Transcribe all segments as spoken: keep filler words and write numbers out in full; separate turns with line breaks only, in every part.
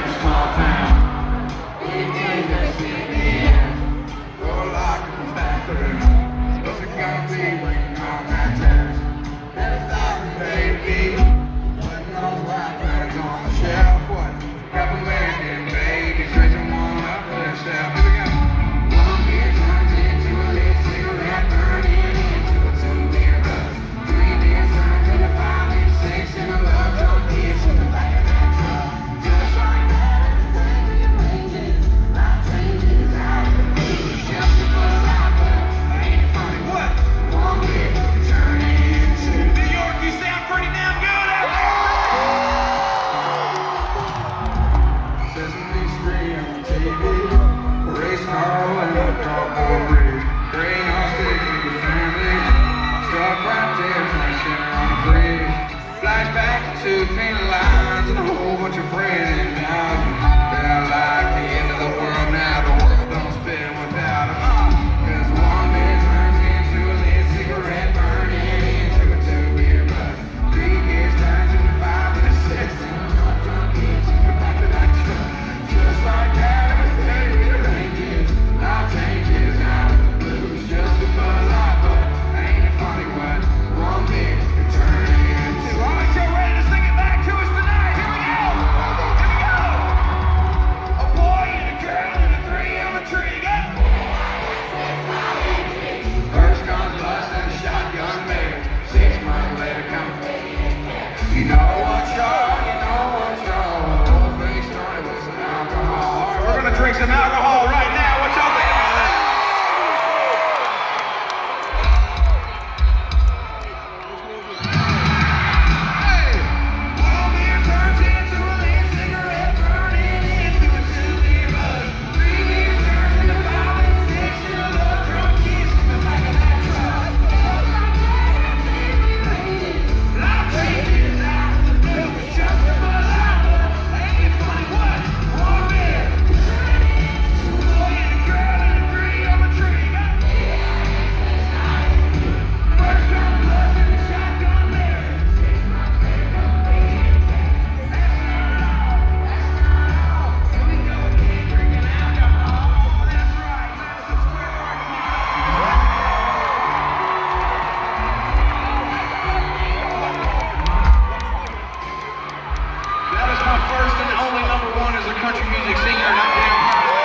Two painted lines and a whole bunch of branding values. They're like the end of the world now. The world don't spin without them. Cause one bit turns into a lit cigarette, burning into a two-beer buzz. Three beers turns into five and a six, and I'm not drunk kids in the back of that truck. Just like that, every day rearranges. Life changes out of the blues. Just a Bud Light, but ain't it funny what one beer can turn into? All right, y'all ready to sing it back to us tonight? Here we go! Here we go! A boy and a girl and a three on a tree. Go! First comes bus and a shotgun marriage. Six months later comes you know what's wrong, you know what's wrong. The whole thing started with some alcohol. All right, we're gonna drink some alcohol right now. What y'all think about that? First and only number one is a country music singer, and I'm damn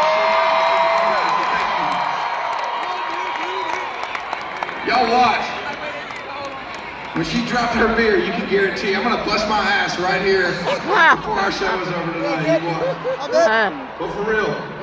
proud. Y'all watch. When she dropped her beer, you can guarantee I'm gonna bust my ass right here before our show is over tonight. You watch. But for real.